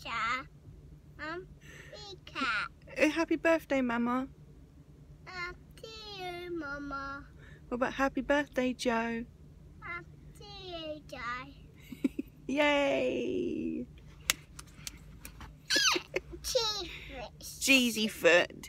picture. Meerkat. Happy birthday, Mama. To you, Mama. What about happy birthday, Joe? To you, Joe. Yay! Cheese. Jeezy foot.